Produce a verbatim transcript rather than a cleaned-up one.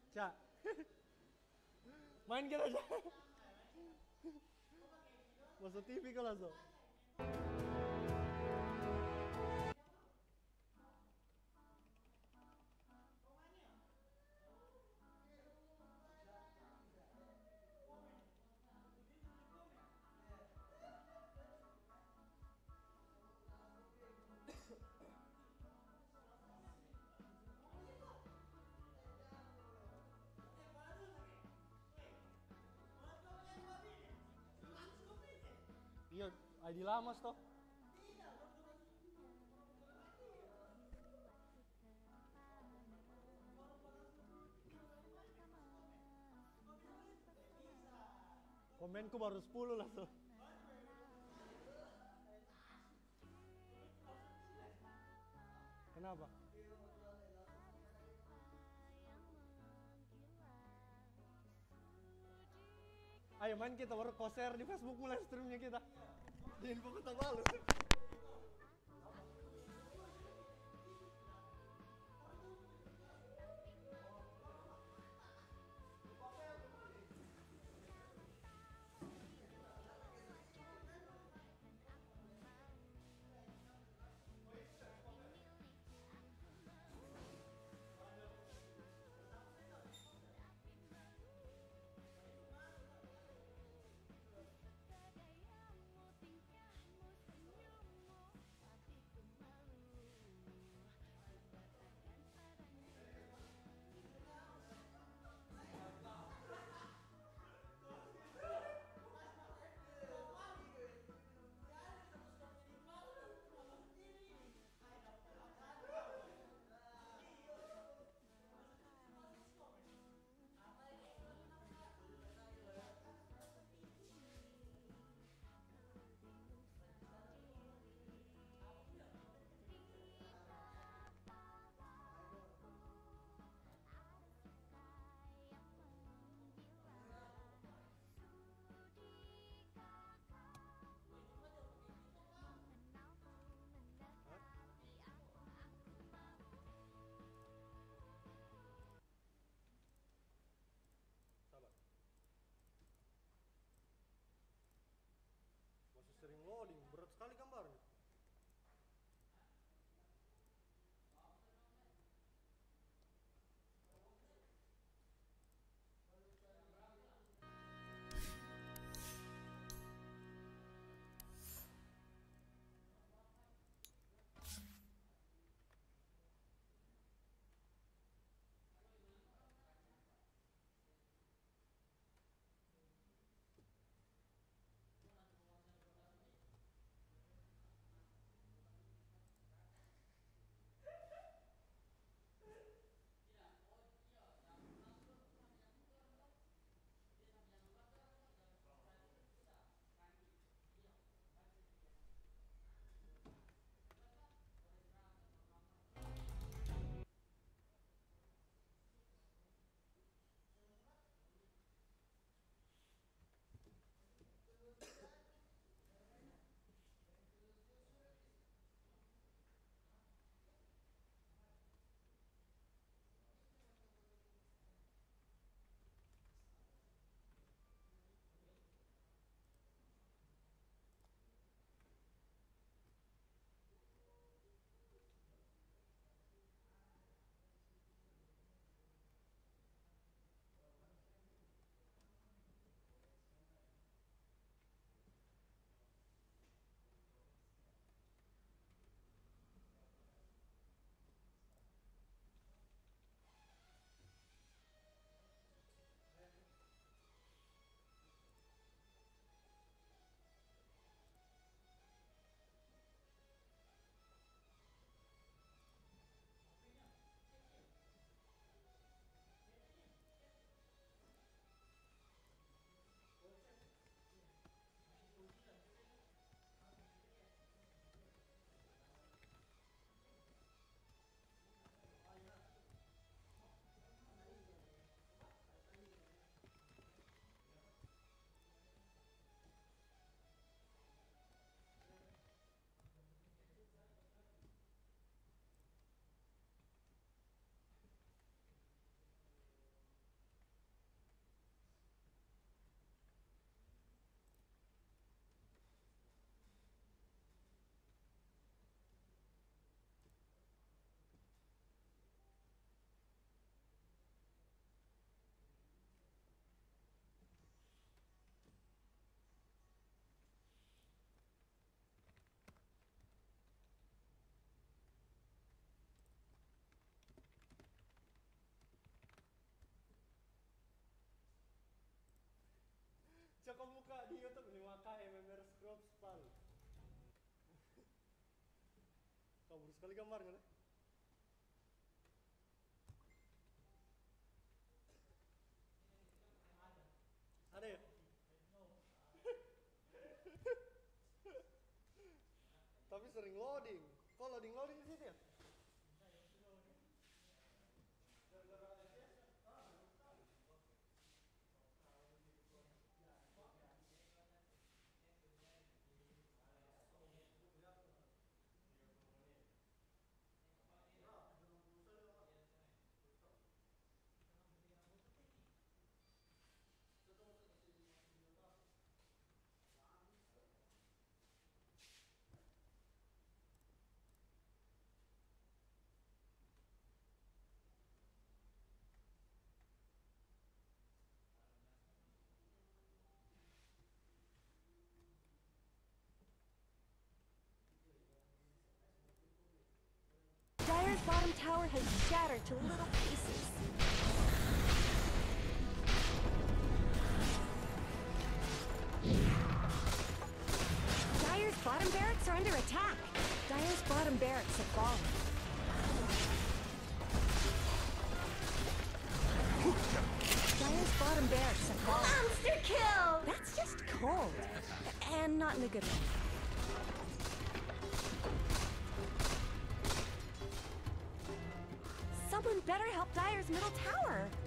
Cak. Main kita aja. Masuk T V kau langsung. Iya, I D lama toh. Komenku baru sepuluh lah tuh. Kenapa? Ayo main kita baru konser di Facebook mulai streamnya kita. Di info kota Palu. Sekali gambar kan? Ada ya? Tapi sering loading. Kok loading loading di sini ya? Dyer's bottom tower has shattered to little pieces. Dyer's bottom barracks are under attack. Dyer's bottom barracks have fallen. Dyer's bottom barracks have fallen. Monster kill! That's just cold. And not in a good way. Someone better help Dyer's middle tower.